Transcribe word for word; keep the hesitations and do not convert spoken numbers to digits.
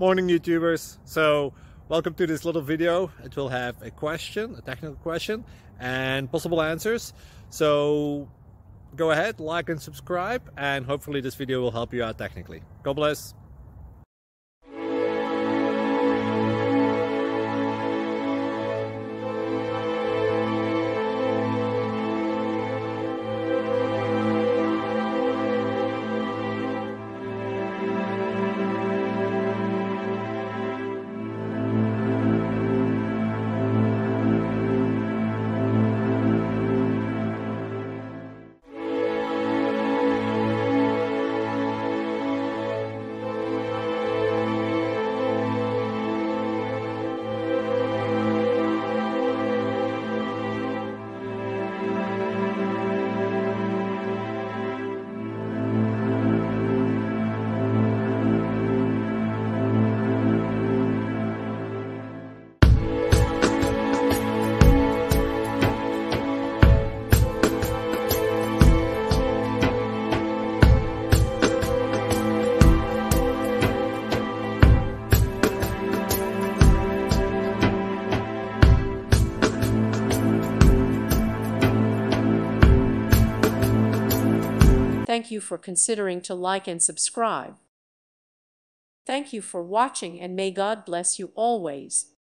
Morning YouTubers. So welcome to this little video. It will have a question, a technical question, and possible answers. So go ahead, like and subscribe, and hopefully this video will help you out technically. God bless. Thank you for considering to like and subscribe. Thank you for watching, and may God bless you always.